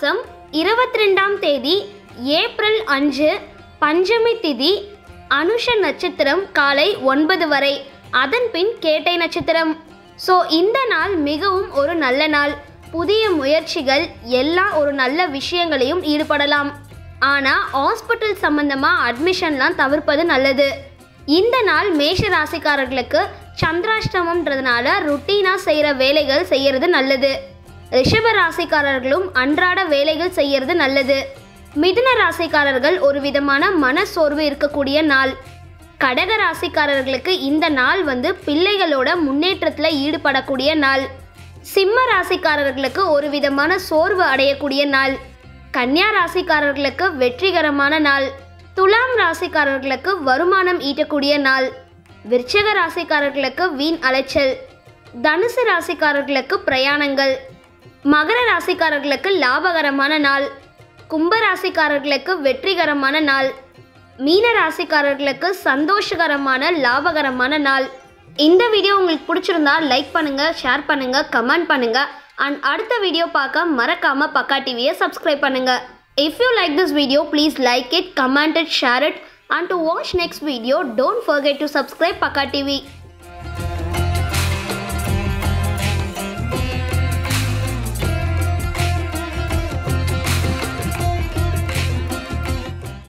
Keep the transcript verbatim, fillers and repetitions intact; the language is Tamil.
மாதம் இருபத்தி ரெண்டாம் தேதி ஏப்ரல் அஞ்சு பஞ்சமி திதி அனுஷ நட்சத்திரம் காலை ஒன்பது வரை. அதன் பின் கேட்டை நட்சத்திரம். ஸோ இந்த நாள் மிகவும் ஒரு நல்ல நாள். புதிய முயற்சிகள் எல்லா ஒரு நல்ல விஷயங்களையும் ஈடுபடலாம். ஆனால் ஹாஸ்பிட்டல் சம்பந்தமாக அட்மிஷன்லாம் தவிர்ப்பது நல்லது. இந்த நாள் மேஷ ராசிக்காரர்களுக்கு சந்திராஷ்டமம்ன்றதுனால ருட்டீனாக செய்கிற வேலைகள் செய்கிறது நல்லது. ரிஷப ராசிக்காரர்களும் அன்றாட வேலைகள் செய்கிறது நல்லது. மிதுன ராசிக்காரர்கள் ஒரு விதமான மனசோர்வு இருக்கக்கூடிய நாள். கடக ராசிக்காரர்களுக்கு இந்த நாள் வந்து பிள்ளைகளோட முன்னேற்றத்தில் ஈடுபடக்கூடிய நாள். சிம்ம ராசிக்காரர்களுக்கு ஒரு விதமான சோர்வு அடையக்கூடிய நாள். கன்னியா ராசிக்காரர்களுக்கு வெற்றிகரமான நாள். துலாம் ராசிக்காரர்களுக்கு வருமானம் ஈட்டக்கூடிய நாள். விருச்சிக ராசிக்காரர்களுக்கு வீண் அலைச்சல். தனுசு ராசிக்காரர்களுக்கு பிரயாணங்கள். மகர ராசிக்காரர்களுக்கு லாபகரமான நாள். கும்ப ராசிக்காரர்களுக்கு வெற்றிகரமான நாள். மீன ராசிக்காரர்களுக்கு சந்தோஷகரமான லாபகரமான நாள். இந்த வீடியோ உங்களுக்கு பிடிச்சிருந்தா லைக் பண்ணுங்க, ஷேர் பண்ணுங்க, கமெண்ட் பண்ணுங்க. அண்ட் அடுத்த வீடியோ பார்க்க மறக்காம பக்கா டிவியை சப்ஸ்கிரைப் பண்ணுங்க. If you like this video, please like it, comment it, share it, and to watch next video, don't forget to subscribe Pakka T V.